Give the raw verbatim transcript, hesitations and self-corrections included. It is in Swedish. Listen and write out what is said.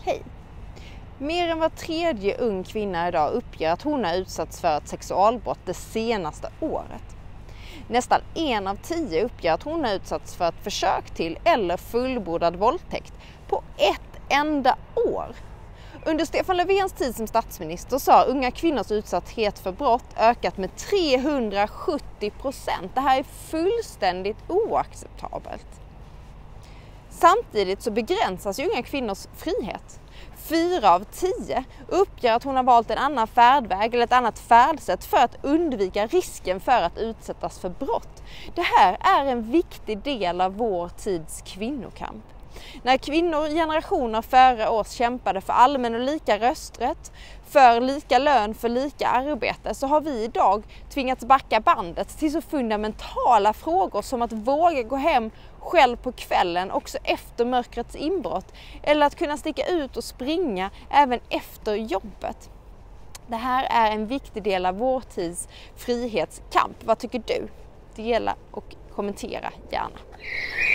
Hej! Mer än var tredje ung kvinna idag uppger att hon har utsatts för ett sexualbrott det senaste året. Nästan en av tio uppger att hon har utsatts för ett försök till eller fullbordad våldtäkt på ett enda år. Under Stefan Löfvens tid som statsminister så har unga kvinnors utsatthet för brott ökat med trehundrasjuttio procent. Det här är fullständigt oacceptabelt. Samtidigt så begränsas ju unga kvinnors frihet. Fyra av tio uppger att hon har valt en annan färdväg eller ett annat färdsätt för att undvika risken för att utsättas för brott. Det här är en viktig del av vår tids kvinnokamp. När kvinnor generationer före oss kämpade för allmän och lika rösträtt, för lika lön för lika arbete, så har vi idag tvingats backa bandet till så fundamentala frågor som att våga gå hem själv på kvällen också efter mörkrets inbrott, eller att kunna sticka ut och springa även efter jobbet. Det här är en viktig del av vår tids frihetskamp. Vad tycker du? Dela och kommentera gärna.